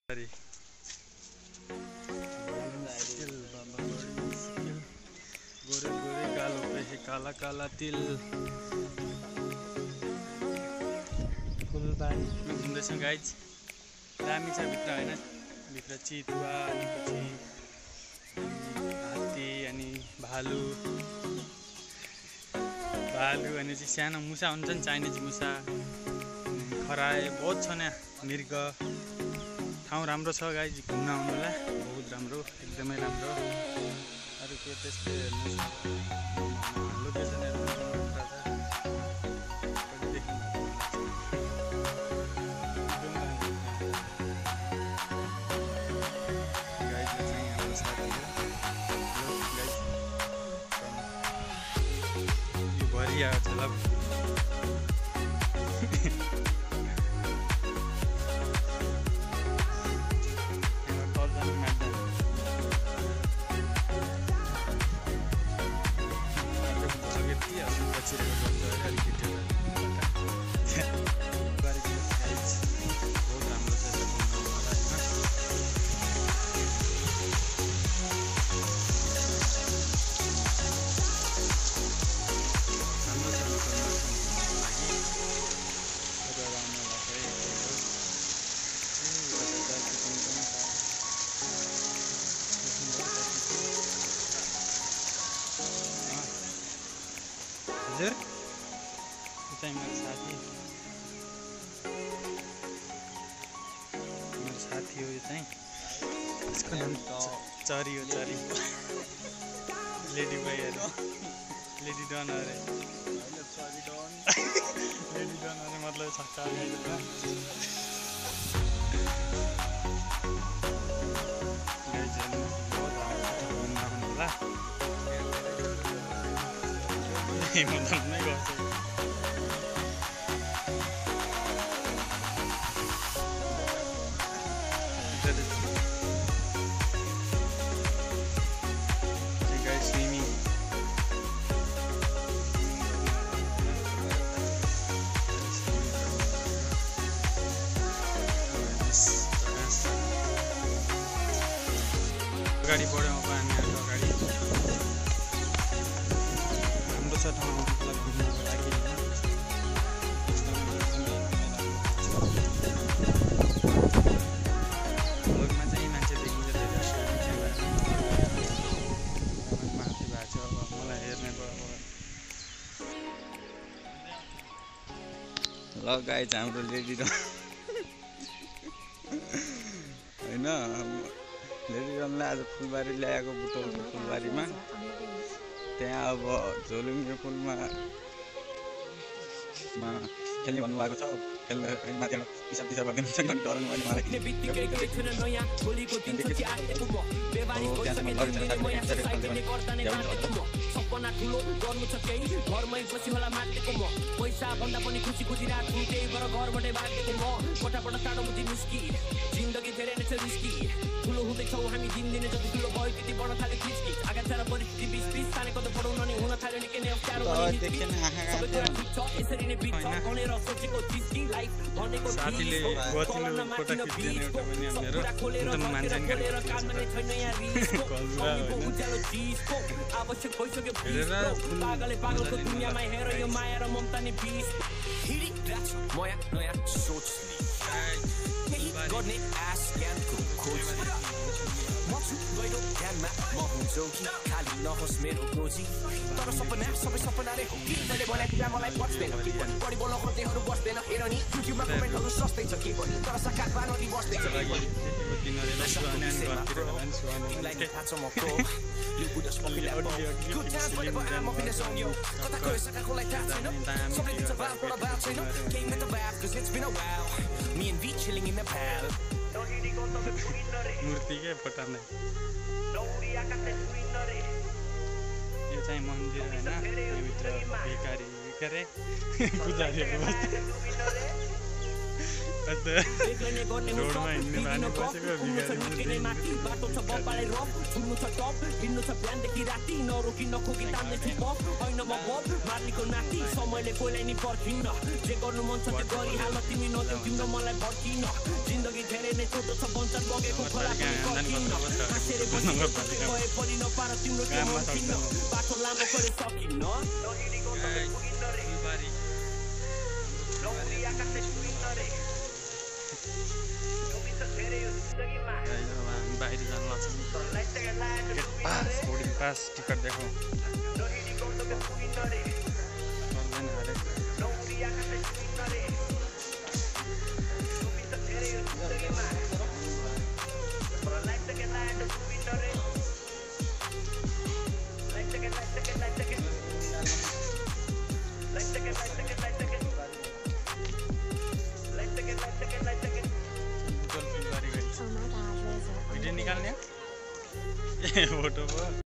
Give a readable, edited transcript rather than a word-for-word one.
गोरे गोरे गालों पे है काला काला तिल। फुलबारी घुम्दैछौँ गाइज। दामी छ भित्र हैन, भित्र चितुवा अनि पछि हात्ती अनि भालु अनि चाहिँ सानो मुसा हुन्छ नि, चाइनिज मुसा, खराए बहुत छ नि, मृग। ठाउँ राम्रो छ गाइज, घुम्न आउनुलाई बहुत राम्रो, एकदमै राम्रो। अरू के त्यस्तै हेर्नुहोस्, लोकेसनहरू भरिया झलक हजुर। यो चाहिँ मेरो साथी हो, यो चाहिँ यसको नाम चरी हो, चरी। लेडी भाइहरू, लेडी डन अरे, लेडी डन अरे मतलब छक्का मतलब नहीं गर्छ। स्विमिङ अगाडि बढ्यौँ अब हामीहरू अगाडि। राम्रो छ ठाउँ मतलब घुम्नको लागि। भ्लगमा चाहिँ मान्छे देखिन्छ धेरै, माथि भएको छ। अब मलाई हेर्ने भयो। ल गाइज, हाम्रो लेडी डन होइन, लेडी डनलाई आज फुलबारी ल्याएको बुटोलको फुलबारीमा। त्यहाँ अब झोलुङ्गे पुलमा खेल्ने भन्नुभएको छ। खेल्न माथि पिसाब गरिदिनुहुन्छ नि, डराउनु भयो मलाई। सपना ठुलो गर्नु छ केही, घरमै बसी होला माटेको म। पैसा भन्दा पनि खुसी खुसी रात त्यही भएर घरबाटै भागेको म। पटापट टाढो मुजी निस्की, जिन्दगी धेरै नै छ रिस्की। ठुलो हुँदैछौँ हामी दिनदिनै, जति ठुलो भयो त्यति बढ्न थाल्यो किचकिच। आगा छाडा परिस्थिति बिच बिच सानेको त पढाउन नि हुन थाल्यो निकै नै अप्ठ्यारो। सबै कुरा ठिक छ, यसरी नै बित्छ भनेर सोचेको चिजकी लाइफ भनेको साथीले गोतिलो फोटो खिच्दैन एउटा पनि हामीहरू एकदम मान्छन् गरेर काम गर्ने छैन यहाँ रिस्क उज्यालो चिजको आवश्यक भइसक्यो पागलले पागलको दुनियाँमा हेर यो माया र ममता नि बिस हिडिरहेछ नयाँ नयाँ सोचले केही गर्ने आश ज्ञानको खोज म छु गहिरो ध्यानमा म हुन्छु कि खाली नहोस् मेरो गोजी तर सपना सबै सपनाले हो कि मैले भनेको कुरा मलाई पच्दैन कि पनि बढी बोल्न खोज्नेहरू बस्दैन हेर नि युट्युबमा कमेन्टहरू सस्तै छ कि पनि तर सकारात्मक नदी बस्दैछ कि पनि तिमीलाई थाहा छ म को यो बुढो स्पकिला good times whenever I'm up in the zone yo कता गयो सकाकोलाई थाहा छैन सबै दिन्छ बात पर बात छैन came with the vibe cause it's been a while me and V chilling in the pal मूर्ति के पटाउने यो चाहिँ मन्दिर हैन यहाँभित्र भिखारी भिखारे पुजारीहरू रोडमा हिँड्ने बानी बसेको भिखारी बाटो छ बब्बाले रफ छुन्नु छ टप हिँड्नु छ बिहानदेखि राति नरोकी नखोकी तान्ने छु बफ होइन म बब मार्लीको नाति समयले कोहीलाई नि पर्खिन्न जे गर्नु मन छ त्यो गरिहाल तिमी नदेऊ तिम्रो मलाई पर्खिन जिन्दगी धेरै धेरै नै छोटो छ बन्चर बगेको खोला पनि कठिन हाँसेर बसेको भए पनि नपार तिम्रो के मन किन्न बाटो लामो गरे सकिन्न बाहिर जानु लाग्छ बोर्डिङ पास टिकट देखाऊ भिडियो निकाल्ने फोटो भयो